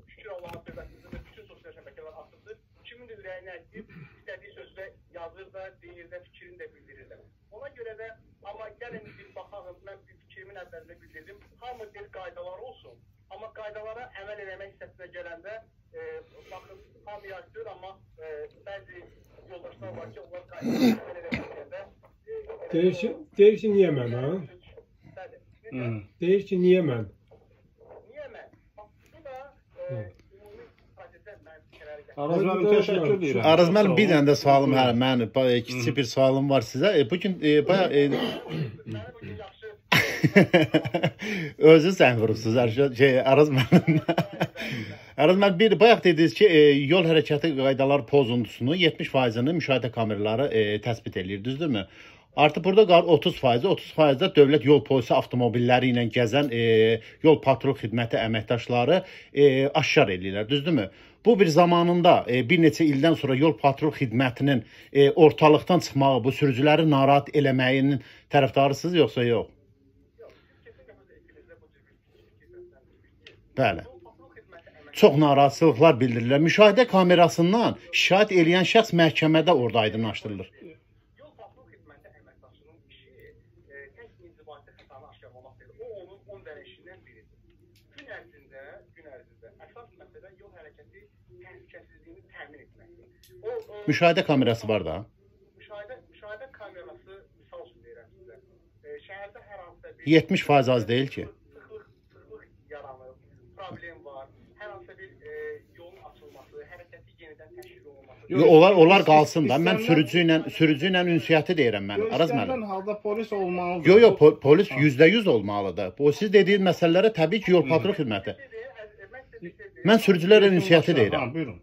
şükür Allah'a söhbətimizdə də bütün sosial şəbəkələr açıqdır. Kimin də ürəyini əkdir, istədiyi sözlə yazır da, deyir də, fikrini də bildirir də. Ona görə də, amma gəlin bir baxalım, mən bir fikrimin əvvəlində bildirdim. Hamı bir qaydalar olsun, amma qaydalara əməl eləmək hissəsinə gələndə, baxın, hamı yazdır, amma bəzi yoldaşlar var ki, onlar qaydalara əməl eləməkdə. Deyir ki, niyə mən, ha? Deyir ki, niyə mən? Niyə mən? Bu da ümumi prosesə mən fikirləri gətirir. Araz müəllim, təşəkkür edirəm. Araz müəllim, bir dənə də sualım, mənim kiçik bir sualım var sizə. Bugün bayağı... Özü sən vurursunuz, Araz müəllim. Araz müəllim, bayaq dediniz ki, yol hərəkəti qaydalar pozuntusunu 70%-ni müşahidə kameraları təsbit edir, düzdürmü? Artıq burada 30%də dövlət yol polisi avtomobilləri ilə gəzən yol patrul xidməti əməkdaşları aşkar edirlər, düzdürmü? Bu bir zamanında bir neçə ildən sonra yol patrul xidmətinin ortalıqdan çıxmağı, bu sürücüləri narahat eləməyinin tərəfdarısınız, yoxsa yox? Bəli. Çox narahatçılıqlar bildirirlər. Müşahidə kamerasından şikayət eləyən şəxs məhkəmədə orada aydınlaşdırılır. Müşahidə kamerası var da. Müşahidə kamerası, misal üçün deyirəm sizə, şəhərdə hər hansısa bir 70% az deyil ki. Sıxlıq yaranır, problem var, hər hansısa bir yolun açılması, hərəkəti yenidən təşkil olunması. Onlar qalsın da. Mən sürücü ilə ünsiyyəti deyirəm mən. Araz müəllim. İstənilən halda polis olmalıdır. Yox, polis %100 olmalıdır. Bu siz dediyiniz məsələlərə təbii ki, yol patrul xidməti. Mən sürücülərlə ünsiyyəti deyirəm. Buyurun.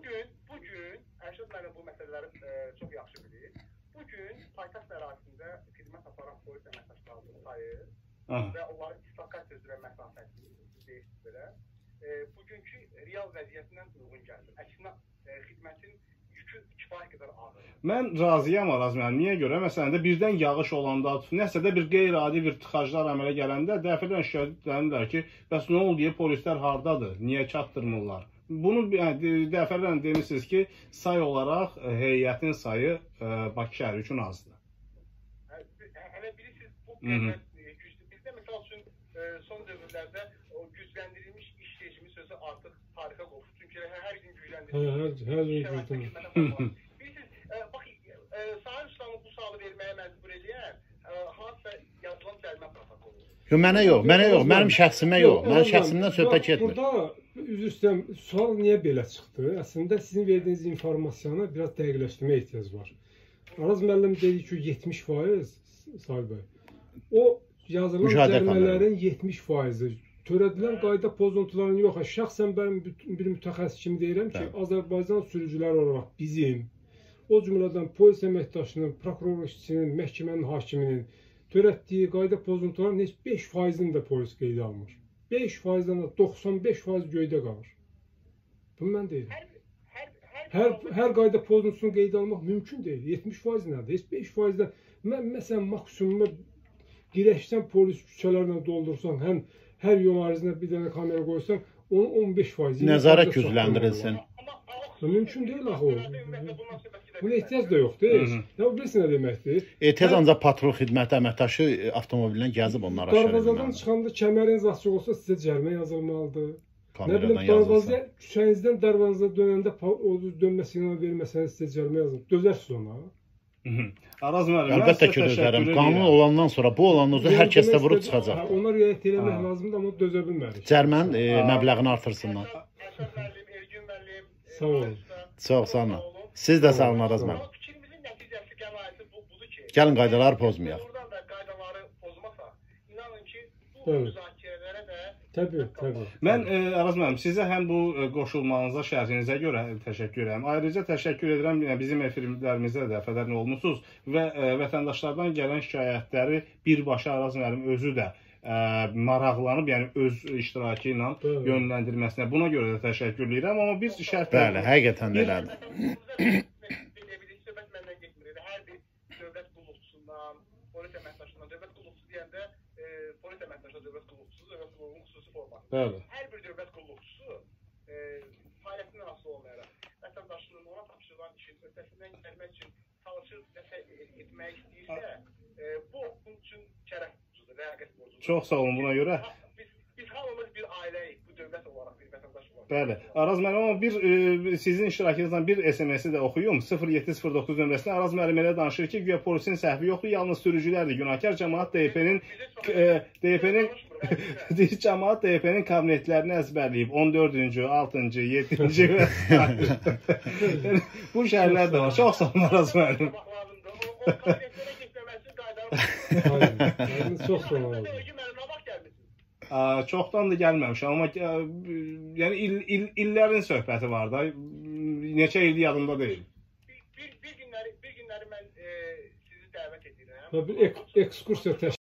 Və onların istiqamət üzrə məsafəsi deyilsin belə. Bugünkü real vəziyyətindən uyğun gəlir. Əksinə xidmətin yükü kifayət qədər ağır. Mən razıyam Araz müəllim. Niyə görə? Məsələn də birdən yağış olanda, nəsə də bir qeyri-adi bir tıxaclar əmələ gələndə dəfələrlə şikayət edirlər ki, bəs nə oldu deyə polislər hardadır? Niyə çatdırmırlar? Bunu dəfələrlə demişsiniz ki, say olaraq heyətin sayı Bakı şəhəri üçün azdır. Hələ bilirsiniz, bu son dövrlərdə o gücləndirilmiş iş rejimi sözü artıq tarixə qovuşur. Çünki hər gün gücləndirilmiş. Hər gün gücləndirilmiş. Bilirsiniz, bax, Sahil Ustamı bu sualı verməyə məcbur eləyən hansısa yazılan cərimə protokolu. Yox, mənə yox, mənim şəxsimə yox. Mənim şəxsimdən söhbət getmir. Burada, üzr istəyirəm, sual niyə belə çıxdı? Əslində sizin verdiyiniz informasiyanı biraz dəqiqləşdirməyə ehtiyac var. Araz müəllim dedi ki, 70%, Sahil bəy. O yazılan cərimələrin 70%-i törədilən qayda pozuntularının yox. Şəxsən mən bir mütəxəssis kimi deyirəm ki, Azərbaycan sürücüləri olaraq bizim, o cümlədən polis əməkdaşının, prokuror işçisinin, məhkəmənin hakiminin törətdiyi qayda pozuntularının heç 5%-ni də polis qeydə almır. 5%-dən də 95% göydə qalır. Bunu mən deyirəm. Hər qayda pozuntusunu qeydə almaq mümkün deyil. 70% nədir? Heç 5%-dən. Mən məsələn maksimumda dirəkdən polis küçələrlə doldursan, hər yol ərzində bir dənə kamera qoysan, onu 15%. Nəzarət gücləndirilsin. Mümkün deyil axı o. Buna ehtiyac da yoxdur. Ya bilirsin nə deməkdir? Ehtiyac ancaq patrul xidməti əməkdaşı avtomobilə gəzib onları aşağı edilməlidir. Darvazadan çıxanda kəməriniz açıq olsa sizə cərimə yazılmalıdır. Nə bilim, küçənizdən darvaza dönəndə dönmə siqnalı verməsəniz sizə cərimə yazılır. Dözərsiniz ona. Araz müəllim, əlbəttə ki, dözərəm. Qanun olandan sonra, bu olandan sonra hər kəs də vurub çıxacaq. Ona riayət eləmək lazımdır, amma dözə bilmərik. Cərimənin məbləğini artırsınlar. Sağ olun. Çox sağ olun. Siz də sağ olun, Araz müəllim. Fikrimizin nəticəsi qənaəti budur ki, gəlin qaydaları pozmayaq. Buradan da qaydaları pozmasa, inanın ki, bu müzakirələrə də Təbii. Mən Araz müəllim, sizə həm bu qoşulmanıza, şərhinizə görə təşəkkür edirəm. Ayrıca təşəkkür edirəm bizim efirlərimizdə dəfələrlə olmusunuz və vətəndaşlardan gələn şikayətləri birbaşa Araz müəllim özü də maraqlanıb, yəni öz iştirakı ilə yönləndirməsinə. Buna görə də təşəkkür edirəm, amma biz şərtlər... Bəli, həqiqətən də elədir. Söhbət məndən getmir. Hər bir dövlət qulluqçusundan, polis əməkdaşından, dövlət qulluqçusu deyəndə polis əməkdaşına dövlət qulluqçusu, dövlət qulluğunun xüsusi forması. Bəli. Hər bir dövlət qulluqçusu Çox sağ olun buna görə. Biz hamımız bir ailəyik, bu dövlət olaraq, bir vətəndaş olaraq. Bəli. Araz müəllim, amma sizin iştirakınızla bir SMS-i də oxuyum. 0709 nömrəsində Araz müəllim elə danışır ki, güya polisin səhvi yoxdur, yalnız sürücülərdir günahkar. Cəmaət DP-nin kabinetlərini əzbərləyib. 14-cü, 6-cı, 7-ci və bu şəhərlər də var. Çox sağ olun Araz müəllim. O kabinetlərə getməməsi qaydalar. Aynen. Çok sağ olun. Çoxdan da gəlməmişəm, amma yəni illərin söhbəti var da. Neçə ildir yadımda deyil. Bir günləri mən sizi dəvət edirəm. Bir ekskursiya təşkil